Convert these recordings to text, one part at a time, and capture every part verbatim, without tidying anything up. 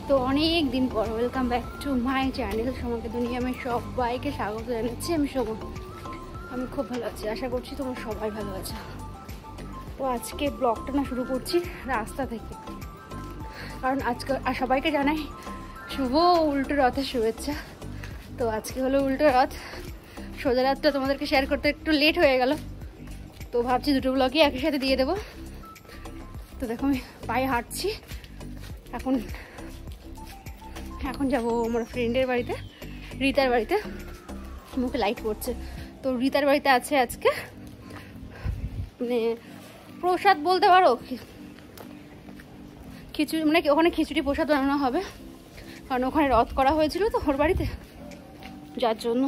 তো অনেক দিন পর welcome back to my channel সোমাকে দুনিয়া। আমি সবাইকে স্বাগত জানাচ্ছি। আমি সোমা, আমি খুব ভালো আছি, আশা করছি তোমরা সবাই ভালো আছো। তো আজকে ব্লগটা না শুরু করছি রাস্তা থেকে, কারণ আজকে সবাইকে জানাই শুভ উল্টো রথের শুভেচ্ছা। তো আজকে হলো উল্টো রথ, সোজা রাতটা তোমাদেরকে শেয়ার করতে একটু লেট হয়ে গেল, তো ভাবছি দুটো ব্লগই একই সাথে দিয়ে দেবো। তো দেখো আমি পায়ে হাঁটছি, এখন এখন যাবো আমার ফ্রেন্ডের বাড়িতে, রীতার বাড়িতে। মুখে লাইট পড়ছে, তো রীতার বাড়িতে আছে আজকে মানে প্রসাদ বলতে পারো, খিচুড়ি, মানে ওখানে খিচুড়ি প্রসাদ বানানো হবে, কারণ ওখানে রথ করা হয়েছিল তো ওর বাড়িতে, যার জন্য।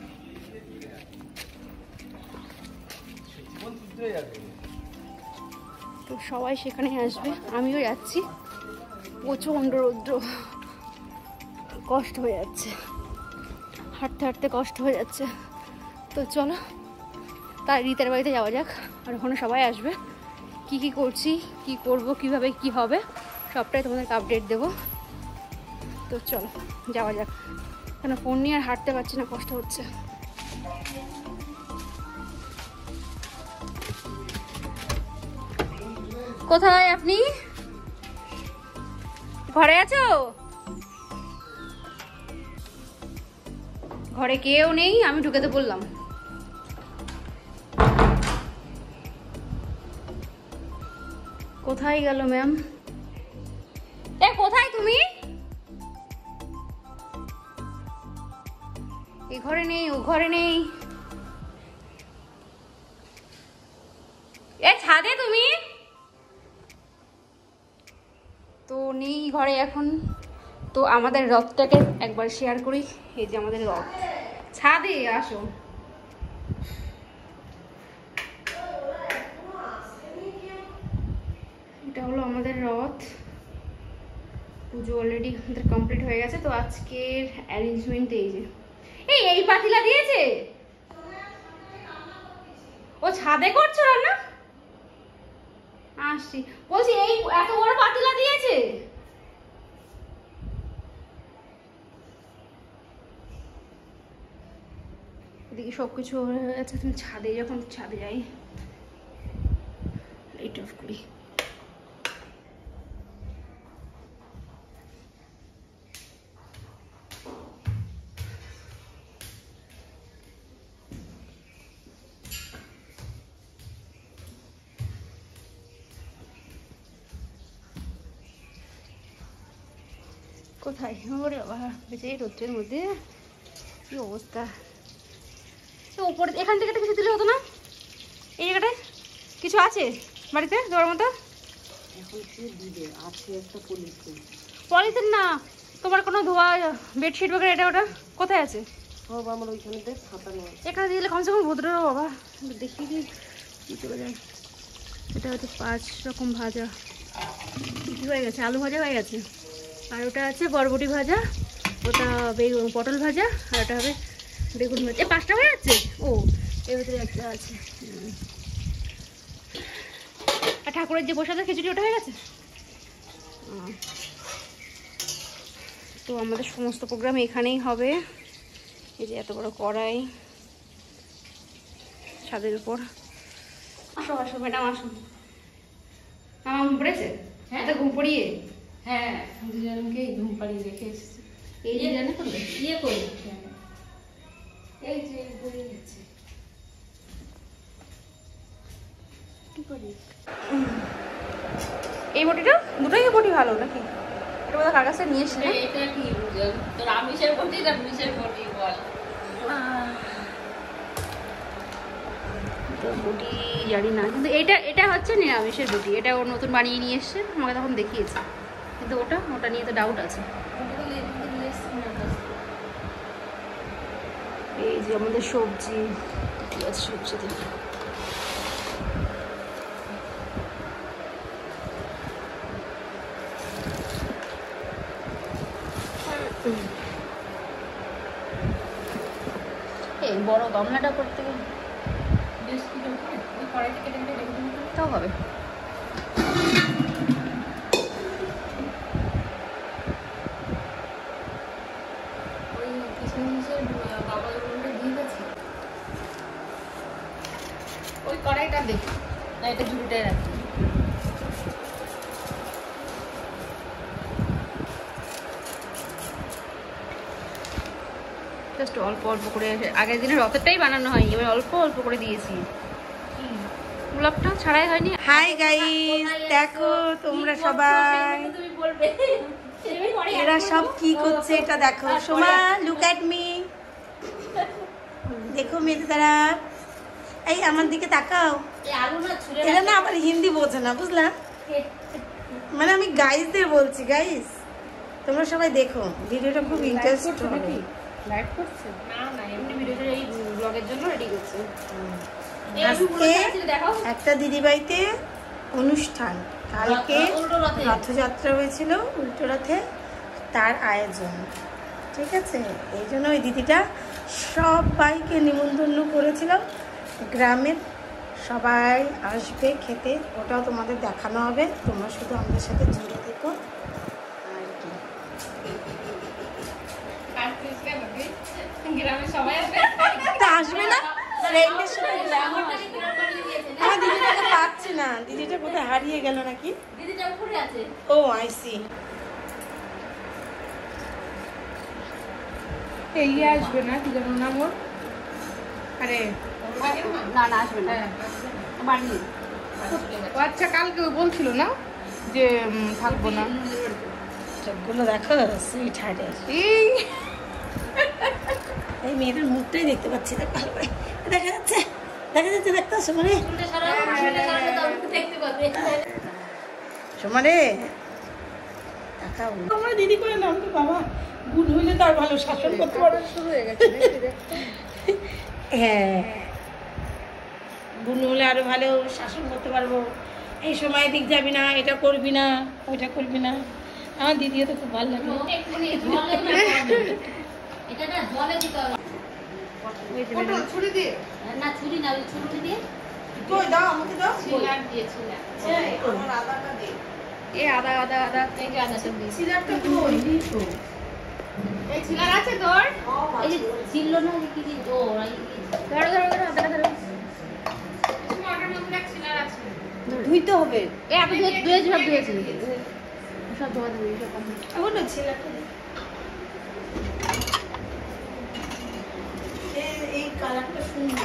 তো সবাই সেখানে আসবে, আমিও যাচ্ছি। প্রচণ্ড রৌদ্র, কষ্ট হয়ে যাচ্ছে, হাঁটতে হাঁটতে কষ্ট হয়ে যাচ্ছে। তো চলো তাই রীতার বাড়িতে যাওয়া যাক, আর ওখানে সবাই আসবে। কি কি করছি, কি করব, কিভাবে কি হবে, সবটাই তোমাদেরকে আপডেট দেবো। তো চলো যাওয়া যাক, কেন ফোন নিয়ে আর হাঁটতে পারছি না, কষ্ট হচ্ছে। কোথায় আপনি? ঘরে আছো? ঘরে কেউ নেই, আমি ঢুকেতে বললাম। কোথায় গেল ম্যাম? এ কোথায় তুমি? এই ঘরে নেই, ও ঘরে নেই। এ ছাদে তুমি? তো নেই ঘরে এখন। তো আমাদের রথটাকে একবার শেয়ার করি। এই যে আমাদের রথ, ছাদে আসো। এটা হলো আমাদের রথ। পুজো অলরেডি আমাদের কমপ্লিট হয়ে গেছে। তো আজকের অ্যারেঞ্জমেন্ট এই যে, এই এই পাতিলা দিয়েছে। ও ছাদে করছো রান্না? আসছি, বলছি এই এত বড় পাতিলা দিয়েছে। এদিকে সবকিছু হয়ে গেছে। তুমি ছাদে, যখন ছাদে যাই, লাইট অফ করি। কোথায় ওরে বাবা, বেঁচে এই রোদ্রের মধ্যে কি অবস্থা। উপরে এখান থেকে তো কিছু দিলে হতো না? এই জায়গাটায় কিছু আছে বাড়িতে দেওয়ার মতো? পলিথিন না, তোমার কোনো ধোয়া বেডশিট বগেরা এটা ওটা কোথায় আছে? আমার ওইখানেতে এখানে দিলে কমসে কম ভদ্র বাবা। দেখি কি চলে যায়। এটা হচ্ছে পাঁচ রকম ভাজা, কি হয়ে গেছে, আলু ভাজা হয়ে গেছে, আর ওটা আছে বরবটি ভাজা, ওটা বেগুন পটল ভাজা, আর ওটা হবে বেগুন ভাজা। এই পাঁচটা হয়ে যাচ্ছে। ও এর ভিতরে একটা আছে। আর ঠাকুরের যে প্রসাদের খিচুড়ি ওটা হয়ে গেছে। তো আমাদের সমস্ত প্রোগ্রাম এখানেই হবে। এই যে এত বড় কড়াই ছাদের উপর। আসো আসো ম্যাডাম আসো। আমার ঘুম পড়েছে? হ্যাঁ ঘুম পড়িয়ে, হ্যাঁ দুজনকে ঘুম পাড়িয়ে রেখে এসেছি। এই যে জানে তো ইয়ে করি, এই যে ঘুরে যাচ্ছে। কি করি এই বটিটা? দুটোই বটি ভালো নাকি? এটা বোধহয় কার কাছে নিয়ে এসেছে। এটা কি বুঝল তোর? আমিষের বটি না মিষের বটি বল। বটি জানি না, কিন্তু এটা এটা হচ্ছে নিরামিষের বটি। এটা ও নতুন বানিয়ে নিয়ে এসছে, আমাকে তখন দেখিয়েছে, কিন্তু ওটা ওটা নিয়ে তো ডাউট আছে। এই যে আমাদের সবজি, কি আছে সবজিতে? এই বড় গামলাটা করতে গেলে তাও হবে। এটা ঝুড়িটাই রাখি। জাস্ট অল্প অল্প করে, আগের দিনের রথেরটাই বানানো হয়নি, এবার অল্প অল্প করে দিয়েছি। গোলাপটা ছাড়াই হয়নি। হাই গাইস, দেখো তোমরা সবাই, এরা সব কি করছে এটা দেখো। সোমা, লুক অ্যাট মি, দেখো মেয়েদের দ্বারা। এই আমার দিকে তাকাও। এরা না আবার হিন্দি বোঝে না, বুঝলাম, মানে আমি গাইসদের বলছি। গাইস তোমরা সবাই দেখো, ভিডিওটা খুব ইন্টারেস্টিং হবে। লাইভ করছে না না, এমনি ভিডিওটা এই ব্লগের জন্য রেডি করছে। আজকে একটা দিদিবাড়িতে অনুষ্ঠান, কালকে রথযাত্রা হয়েছিল উল্টো রথে, তার আয়োজন, ঠিক আছে? এই জন্য ওই দিদিটা সবাইকে নিমন্ত্রণ করেছিল, গ্রামের সবাই আসবে খেতে, ওটাও তোমাদের দেখানো হবে। তোমরা শুধু আমাদের সাথে জুড়ে দেখো আর কি। তা আসবে না, আমার দিদিটাকে পাচ্ছি না, দিদিটা কোথায় হারিয়ে গেল নাকি? Oh I see. এই আসবে না, কি জানো নাম ওর? আরে না না আসবে না, বাড়ি। ও আচ্ছা, কালকে বলছিল না যে থাকবো না। সবগুলো দেখো সুইট হার্টের। এই মেয়েটার মুখটাই দেখতে পাচ্ছি না, ভালো করে দেখা যাচ্ছে, দেখা যাচ্ছে, দেখতে সোমারে, সোমারে আমার দিদি করে নাম তো বাবা, গুণ হইলে তার ভালো শাসন করতে পারবে। শুরু হয়ে গেছে, হ্যাঁ, গুণ হলে আরো ভালো শাসন করতে পারবো। এই সময় দিক যাবি না, এটা করবি না, ওইটা করবি না। আমার দিদিও তো খুব ভালো লাগে। এটা না জলে দিতে হবে, কত ছুরি দিয়ে না, ছুরি না, ওই ছুরি দিয়ে কই দাও, আমাকে দাও, ছিলা দিয়ে ছিলা, আমার আদাটা দে। এই আদা আদা আদা, এই যে আদাটা দে, ছিলাটা কই দি তো, এই ছিলা আছে তোর? এই যে ছিল না, কি কি দো, ধরো ধরো ধরো, আদাটা ধরো, তুমি আটার মধ্যে এক ছিলা আছে, ধুইতে হবে। এই আপনি ধুয়ে ধুয়ে সব ধুয়েছি, সব ধোয়া ধুয়ে সব কমপ্লিট। এখন না ছিলাটা এই কালারটা সুন্দর।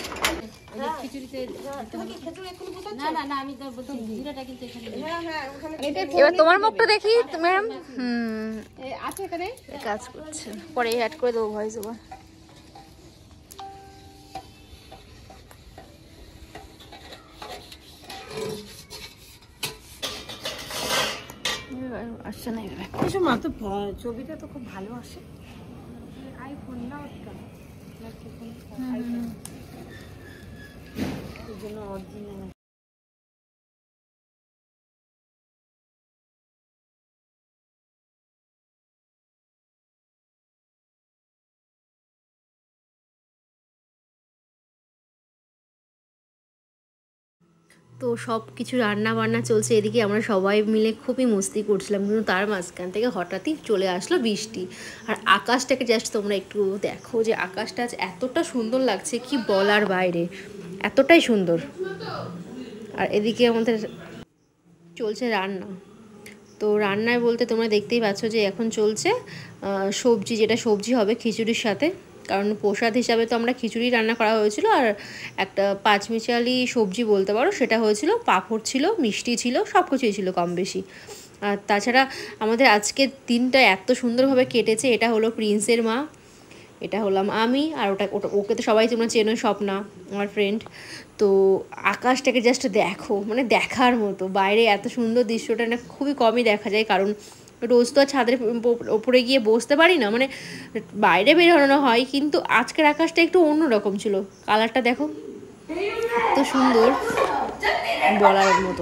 এবার তোমার মুখটা দেখি ম্যাম। হুম, আছে এখানে কাজ করছে, পরে অ্যাড করে দেবো ভয়েস ওভার। আসছে না এভাবে, এসব মা তো ছবিটা তো খুব ভালো আসে। আইফোন না ওটা, এই জন্য অরিজিনাল। তো সব কিছু রান্না বান্না চলছে এদিকে, আমরা সবাই মিলে খুবই মস্তি করছিলাম, কিন্তু তার মাঝখান থেকে হঠাৎই চলে আসলো বৃষ্টি। আর আকাশটাকে জাস্ট তোমরা একটু দেখো, যে আকাশটা আজ এতটা সুন্দর লাগছে কি বলার বাইরে, এতটাই সুন্দর। আর এদিকে আমাদের চলছে রান্না। তো রান্নায় বলতে তোমরা দেখতেই পাচ্ছ যে এখন চলছে সবজি, যেটা সবজি হবে খিচুড়ির সাথে, কারণ প্রসাদ হিসাবে তো আমরা খিচুড়ি রান্না করা হয়েছিল, আর একটা পাঁচমিশালি সবজি বলতে পারো সেটা হয়েছিল, পাঁপড় ছিল, মিষ্টি ছিল, সব কিছুই ছিল কম বেশি। আর তাছাড়া আমাদের আজকের দিনটা এত সুন্দরভাবে কেটেছে। এটা হলো প্রিন্সের মা, এটা হলাম আমি, আর ওটা ওটা ওকে তো সবাই তোমরা চেনো, স্বপ্না আমার ফ্রেন্ড। তো আকাশটাকে জাস্ট দেখো, মানে দেখার মতো, বাইরে এত সুন্দর দৃশ্যটা না খুবই কমই দেখা যায়, কারণ রোজ তো আর ছাদের ওপরে গিয়ে বসতে পারি না, মানে বাইরে বেরোনো হয়, কিন্তু আজকের আকাশটা একটু অন্যরকম ছিল। কালারটা দেখো এত সুন্দর, বলার মতো।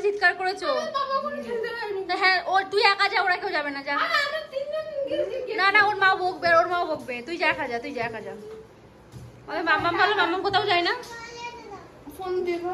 চিৎকার করেছো? হ্যাঁ ও তুই একা যা, ওরা কেউ যাবে না, যা। না না ওর মা বকবে, ওর মা বকবে, তুই যা একা যা, তুই যা একা যা। ওই মাম্মাম ভালো, মাম্মাম কোথাও যায় না। ফোন দেখো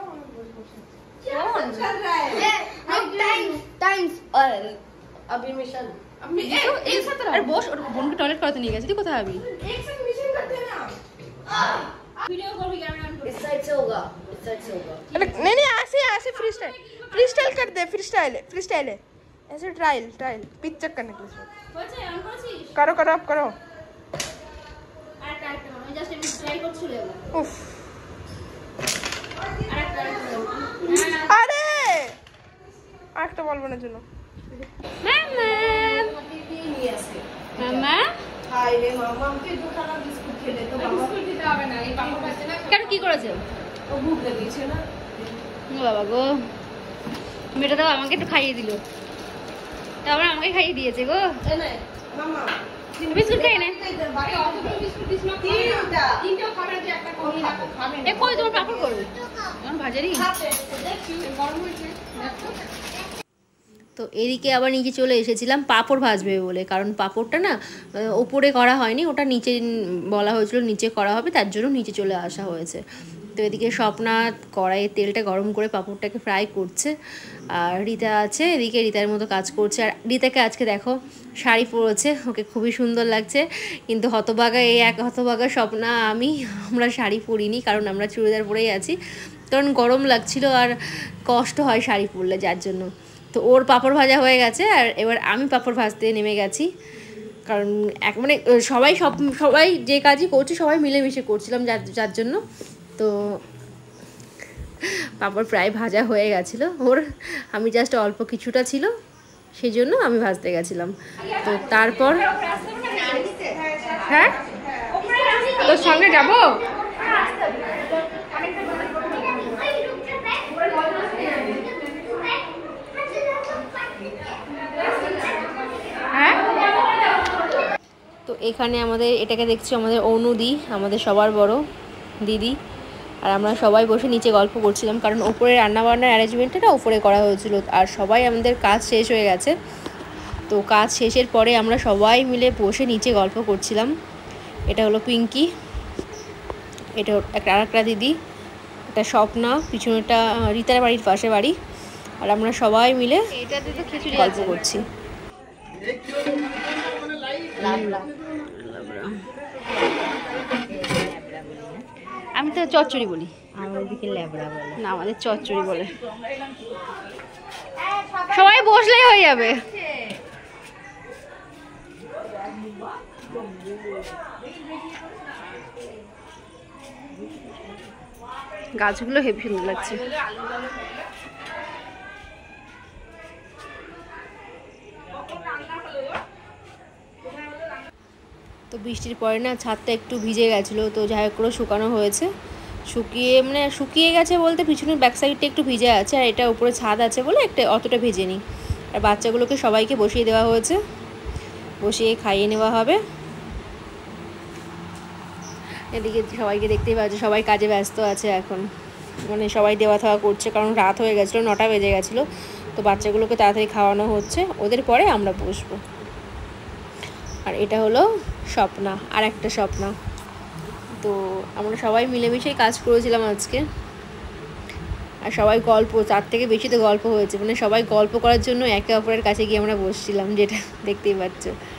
अभी मिशन अरे बॉस और बोन के टॉयलेट करते नहीं गए थे कोথায় अभी एक से मिशन करते ना वीडियो कॉल भी कैमरा ऑन कर इस साइड से होगा इस साइड से होगा नहीं नहीं ऐसे ऐसे फ्री स्टाइल फ्री स्टाइल कर दे फ्री स्टाइल है फ्री स्टाइल है ऐसे ट्रायल ट्रायल पिच चेक करने के लिए বলছে অন করছিস करो करो आप करो আর ট্রাই করো আমি জাস্ট একটু ট্রাই করছি লে उफ আর ট্রাই করো अरे আরেকটা বলবো না জন্য মামা মামা হাই রে মামা আমাকে দুখানা বিস্কুট খেলে তো বিস্কুট দিতে হবে না এই পাপা খাচ্ছে না কেন কি করেছে ও ভুক লেগেছে না বাবা গো মেয়েটা তো আমাকে একটু খাইয়ে দিল, তারপর আমাকে খাইয়ে দিয়েছে গো। এনে মামা বিস্কুট খাই না বাকি অতগুলো বিস্কুট দিছ না তিনটা তিনটা খাবে যে একটা কই রাখো খাবে এ কই তোমার পাপড় করবে আমার ভাজারি খাবে দেখি গরম হয়েছে দেখো। তো এদিকে আবার নিচে চলে এসেছিলাম পাঁপড় ভাজবে বলে, কারণ পাঁপড়টা না ওপরে করা হয়নি, ওটা নিচে বলা হয়েছিল নিচে করা হবে, তার জন্য নিচে চলে আসা হয়েছে। তো এদিকে স্বপ্না কড়াইয়ে তেলটা গরম করে পাঁপড়টাকে ফ্রাই করছে, আর রীতা আছে এদিকে রীতার মতো কাজ করছে। আর রীতাকে আজকে দেখো শাড়ি পরেছে, ওকে খুবই সুন্দর লাগছে, কিন্তু হতভাগা এই এক হতভাগা স্বপ্না আমি আমরা শাড়ি পরিনি, কারণ আমরা চুড়িদার পরেই আছি, কারণ গরম লাগছিল আর কষ্ট হয় শাড়ি পরলে, যার জন্য। তো ওর পাঁপড় ভাজা হয়ে গেছে, আর এবার আমি পাঁপড় ভাজতে নেমে গেছি, কারণ এক মানে সবাই সব সবাই যে কাজই করছে সবাই মিলেমিশে করছিলাম, যার যার জন্য। তো পাঁপড় প্রায় ভাজা হয়ে গেছিলো ওর, আমি জাস্ট অল্প কিছুটা ছিল সেই জন্য আমি ভাজতে গেছিলাম। তো তারপর হ্যাঁ তোর সঙ্গে যাবো, তো এখানে আমাদের এটাকে দেখছি আমাদের অনুদি, আমাদের সবার বড় দিদি, আর আমরা সবাই বসে নিচে গল্প করছিলাম, কারণ ওপরে রান্নাবান্নার অ্যারেঞ্জমেন্টটা ওপরে করা হয়েছিল, আর সবাই আমাদের কাজ শেষ হয়ে গেছে। তো কাজ শেষের পরে আমরা সবাই মিলে বসে নিচে গল্প করছিলাম। এটা হলো পিঙ্কি, এটা একটা আর একটা দিদি, এটা স্বপ্না, পিছনেটা রীতার বাড়ির পাশে বাড়ি, আর আমরা সবাই মিলে এটাতে তো খিচুড়ি গল্প করছি। আমি তো চচ্চড়ি বলি, আমাদের ল্যাবড়া বলে না, আমাদের চচ্চড়ি বলে। সবাই বসলেই হয়ে যাবে। গাছগুলো হেভি সুন্দর লাগছে। তো বৃষ্টির পরে না ছাদটা একটু ভিজে গেছিলো, তো যাই হোক করে শুকানো হয়েছে, শুকিয়ে মানে শুকিয়ে গেছে বলতে পিছনের ব্যাক সাইডটা একটু ভিজে আছে, আর এটা উপরে ছাদ আছে বলে একটা অতটা ভিজে নি। আর বাচ্চাগুলোকে সবাইকে বসিয়ে দেওয়া হয়েছে, বসিয়ে খাইয়ে নেওয়া হবে। এদিকে সবাইকে দেখতেই পাচ্ছে সবাই কাজে ব্যস্ত আছে এখন, মানে সবাই দেওয়া থাওয়া করছে, কারণ রাত হয়ে গেছিলো, নটা বেজে গেছিলো। তো বাচ্চাগুলোকে তাড়াতাড়ি খাওয়ানো হচ্ছে, ওদের পরে আমরা বসবো। আর এটা হলো স্বপ্না, আর একটা স্বপ্না। তো আমরা সবাই মিলেমিশেই কাজ করেছিলাম আজকে, আর সবাই গল্প, তার থেকে বেশি তো গল্প হয়েছে, মানে সবাই গল্প করার জন্য একে অপরের কাছে গিয়ে আমরা বসছিলাম, যেটা দেখতেই পাচ্ছ।